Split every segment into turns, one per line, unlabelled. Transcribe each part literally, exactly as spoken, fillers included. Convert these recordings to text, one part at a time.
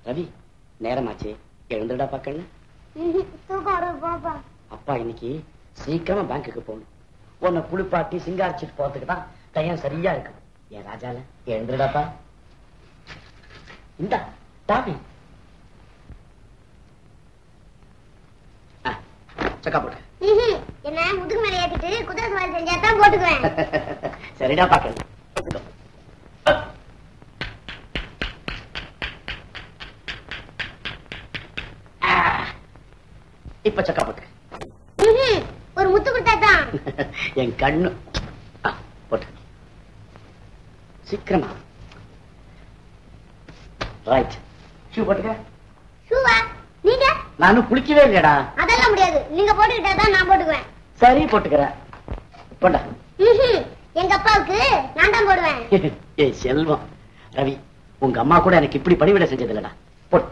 ரவி, நேரமாச்சு, எழுந்துடா பாக்கல. அப்பா இன்னைக்கு சீக்கிரமா பேங்குக்கு போகணும். உன்னை குளிப்பாட்டி சிங்காரிச்சிட்டு போறதுக்கு தான் டைம் சரியா இருக்கு. என் ராஜால எழுந்துடாப்பா. இந்த டாபி சக்கா போட்டு
என்ன முதுகு மேல ஏத்திட்டு குதிரை சவாரி செஞ்சாதான் போட்டுக்குவேன்.
சரிடா பாக்கல. இப்ப சக்கா போட்டு
ஒரு முத்து கொடுத்தாதான்
என் கண்ணு போட்டு சீக்கிரமா. ரைட். ஷூ போட்டுக்க.
ஷூவா? நீங்க?
நானும் குளிக்கவே இல்லையடா.
அதெல்லாம் முடியாது, நீங்க போட்டுக்கிட்டாதான் நான் போட்டுக்குவேன்.
சரி போட்டுக்கிறேன். போட்டா.
எங்க அப்பாவுக்கு நான் தான் போடுவேன்.
ஏய் செல்வம், ரவி உங்க அம்மா கூட எனக்கு இப்படி பணிவிட செஞ்சது இல்லடா. போட்டு.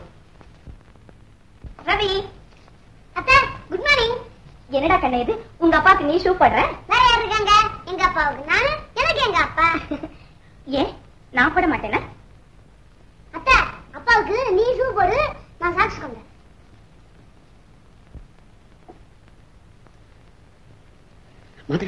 ரவி அத்தா, குட் மார்னிங்.
என்னடா கண்ணு இது, உங்க அப்பாவுக்கு நீ ஷூ போடுற?
வேற யார் இருக்காங்க? எங்க அப்பாவுக்கு நானு, எனக்கு எங்க அப்பா.
ஏன் நான் போட மாட்டேனா?
அத்தா, அப்பாவுக்கு நீ ஷூ போடு, நான் சாக்ஸ் கொண்டேன்.
மாதிரி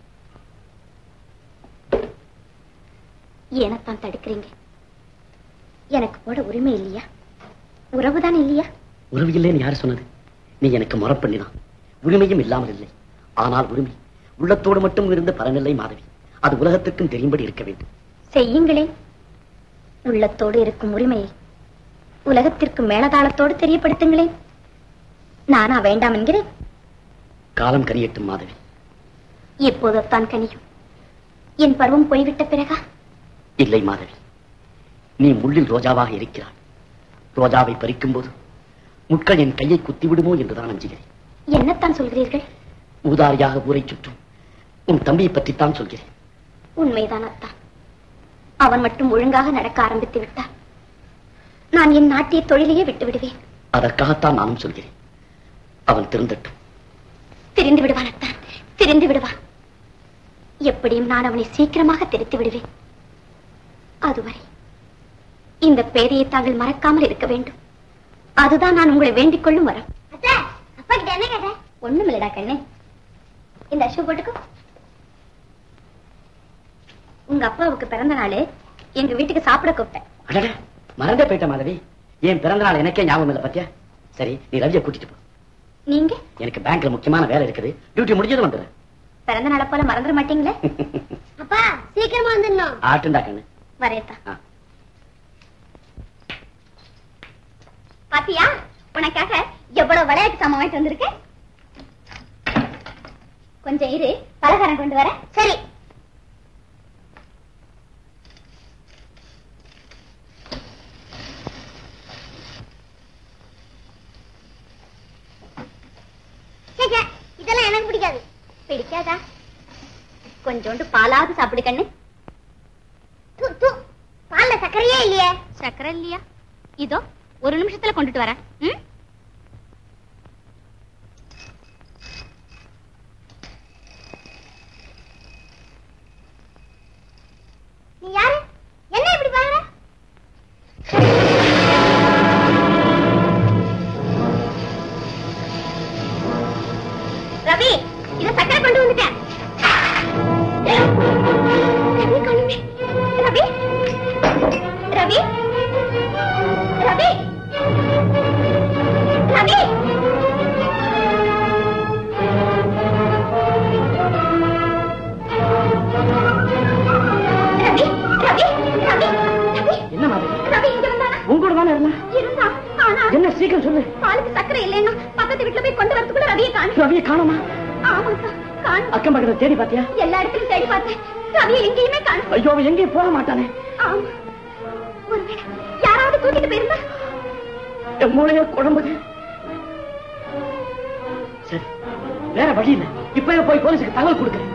ஏனத்தான் தடுக்கிறீங்க? எனக்கு போட உரிமை இல்லையா? உறவுதான் இல்லையா?
உறவு இல்லைன்னு யாரு சொன்னது? நீ எனக்கு முறப்பண்ணிதான். உரிமையும் இல்லாமல் இல்லை. ஆனால் உரிமை உள்ளத்தோடு மட்டும் இருந்த பலனில்லை மாதவி. அது உலகத்திற்கும் தெரியும்படி இருக்க வேண்டும்.
செய்யுங்களேன். உள்ளத்தோடு இருக்கும் உரிமையை உலகத்திற்கு மேலதாளத்தோடு தெரியப்படுத்துங்களேன். நானா வேண்டாம் என்கிறேன்?
காலம் கனியட்டும் மாதவி.
எப்போதான் கனியும்? என் பருவம் போய்விட்ட பிறகா?
இல்லை மாதவி, நீ முள்ளில் ரோஜாவாக இருக்கிறாய். ரோஜாவை பறிக்கும் போது முட்கள் என் கையை குத்திவிடுமோ என்றுதான் அஞ்சுகிறேன்.
என்னத்தான் சொல்கிறீர்கள்?
ஊதாரியாக ஊரை சுற்றும் உன் தம்பியை பற்றித்தான் சொல்கிறேன்.
உண்மைதான் அத்தான். அவன் மட்டும் ஒழுங்காக நடக்க ஆரம்பித்து விட்டார், நான் என் நாட்டிய தொழிலையே விட்டு விடுவேன்.
அதற்காகத்தான் நானும் சொல்கிறேன். அவன் திருந்தட்டும்.
திரிந்து விடுவான் அத்தான், திரிந்து விடுவான். எப்படியும் நான் அவனை சீக்கிரமாக திருத்தி விடுவேன். அதுவரை இந்த பேரையை தாங்கள் மறக்காமல் இருக்க வேண்டும். அதுதான் நான் உங்களை வேண்டிக் கொள்ளும் வரம்.
அப்பா கிட்ட என்ன கேட்ட?
ஒண்ணும் இல்லடா கண்ணே, இந்த ஷூ போட்டுக்கோ. உங்க அப்பாவுக்கு பிறந்த நாள் எங்க வீட்டுக்கு சாப்பிட கூப்பிட்டேன்.
மறந்தே போயிட்ட மாதவி. என் பிறந்த நாள் எனக்கே ஞாபகம் இல்லை பத்தியா? சரி, நீ ரவியை கூட்டிட்டு போ.
நீங்க?
எனக்கு பேங்க்ல முக்கியமான வேலை இருக்குது, டியூட்டி முடிஞ்சது வந்துடுறேன்.
பிறந்த நாளை போல மறந்துட மாட்டீங்களே?
அப்பா சீக்கிரமா வந்துடணும்.
ஆட்டுண்டா கண்ணு.
வரேத்தா. பாத்தியா, உனக்காக எவ்வளவு விளையாட்டு சாமான் வாங்கிட்டு வந்திருக்கேன். கொஞ்சம் இரு, பலகாரம் கொண்டு வர.
சரி. இதெல்லாம் எனக்கு பிடிக்காது.
பிடிக்காதா? கொஞ்சோண்டு பாலாவது சாப்பிடு கண்ணு.
பால்ல சக்கரையே இல்லையே.
சக்கரை இல்லையா? இதோ ஒரு நிமிஷத்துல கொண்டுட்டு வரேன்.
நீ யாரு? என்ன இப்படி பாருங்க?
ரவி, இத சக்கரை கொண்டு வந்துட்டேன். ரவி காணுமே. ரவி ரவி ரவி ரவி
என்ன மாதிரி?
ரவி இங்க வந்தானா?
உங்களோட தானே இருந்தா?
இருந்தா. ஆனா
என்ன சீக்கிரம் சொல்லு.
பாலுக்கு சக்கரை இல்லைன்னா பக்கத்து வீட்டுல போய் கொண்டு வரதுக்குள்ள ரவியை காணும்.
ரவியை காணுமா?
ஆமாக்கா காணும்.
அக்கம் பக்கத்துல தேடி பாத்தியா?
எல்லா இடத்துலயும் தேடி பார்த்தேன், ரவியை எங்கேயுமே காணும்.
ஐயோ, எங்கேயும் போக மாட்டானே.
ஆமா, ஒருவேளை யாராவது தூக்கிட்டு போயிருந்தா?
என் மூளைய குழம்புது. சரி, வேற வழி இல்லை. இப்பவே போய் போலீஸுக்கு தகவல் கொடுக்கிறேன்.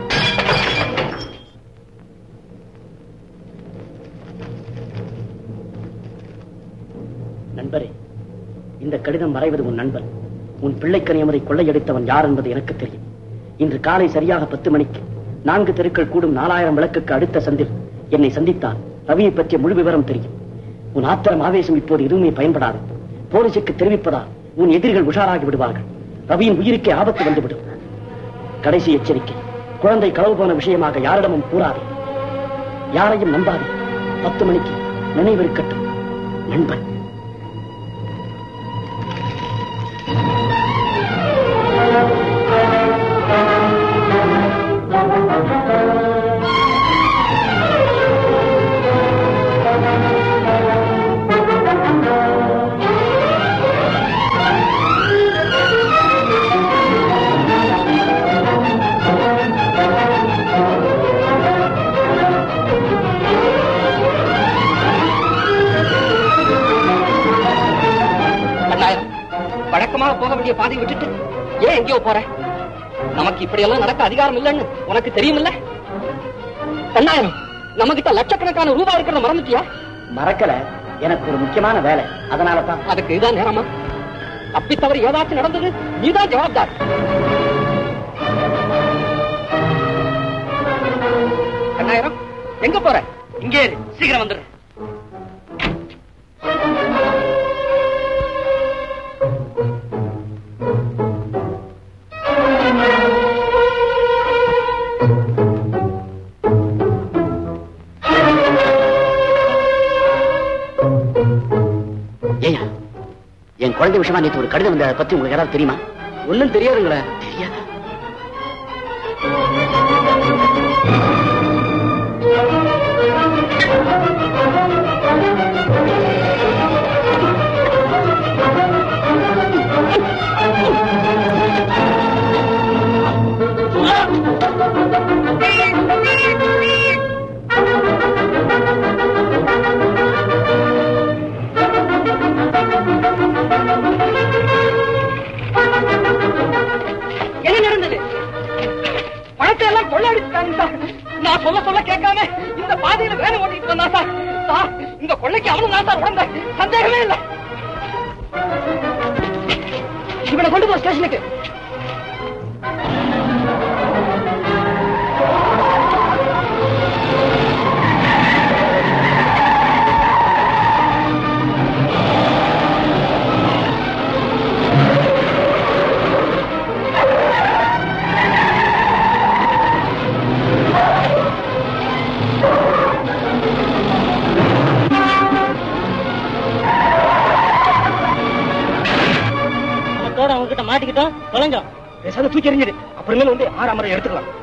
நண்பரே, இந்த கடிதம் வரைவது உன் நண்பன். உன் பிள்ளைக்கனியமரை கொள்ளையடித்தவன் யார் என்பது எனக்கு தெரியும். இன்று காலை சரியாக பத்து மணிக்கு நான்கு தெருக்கள் கூடும் நாலாயிரம் விளக்குக்கு அடுத்த சந்தில் என்னை சந்தித்தால் ரவியை பற்றிய முழு விவரம் தெரியும். உன் ஆத்திரம் ஆவேசம் இப்போது எதுவுமே பயன்படாது. போலீசுக்கு தெரிவிப்பதால் உன் எதிரிகள் உஷாராகி விடுவார்கள். ரவியின் உயிருக்கே ஆபத்து வந்துவிடும். கடைசி எச்சரிக்கை, குழந்தை களவு போன விஷயமாக யாரிடமும் கூறாதே, யாரையும் நம்பாதே. பத்து மணிக்கு நினைவிருக்கட்டும், நண்பன்.
வழக்கமாக போக வேண்டிய பாதை விட்டுட்டு ஏன் எங்கேயோ போற? நமக்கு இப்படி எல்லாம் நடக்க அதிகாரம் இல்லைன்னு உனக்கு தெரியும் இல்ல? கண்ணாயிரம், நம்ம கிட்ட லட்சக்கணக்கான ரூபாய் இருக்கிறத மறந்துட்டியா?
மறக்கல, எனக்கு ஒரு முக்கியமான வேலை, அதனாலதான்.
அதுக்கு இதுதான் நேரமா? அப்படி தவறு ஏதாச்சும் நடந்தது நீதான் ஜவாப்தார். கண்ணாயிரம், எங்க போற? இங்கே சீக்கிரம் வந்துடு.
ஏயா, என் குழந்தை விஷயமா நேற்று ஒரு கடிதம் வந்ததை பத்தி உங்களுக்கு யாராவது தெரியுமா?
ஒன்னும் தெரியாதுங்களே.
தெரியாதா?
என்ன நடந்தது? பணத்தை எல்லாம் கொள்ளையடிச்சுட்டாங்க சார். நான் சொல்ல சொல்ல கேட்காம இந்த பாதையில வேலை ஓட்டிட்டு வந்தா சார். சார், இந்த கொள்ளைக்கு அவனும் நான் சார் உடந்த சந்தேகமே இல்லை. இவனை கொண்டு போ ஸ்டேஷனுக்கு.
அவங்ககிட்ட மாட்டிக்கிட்டோம், தொலைஞ்சோம்.
பேசாத தூக்கி எறிஞ்சிடு. அப்புறமேல வந்து ஆறாம் முறை எடுத்துக்கலாம்.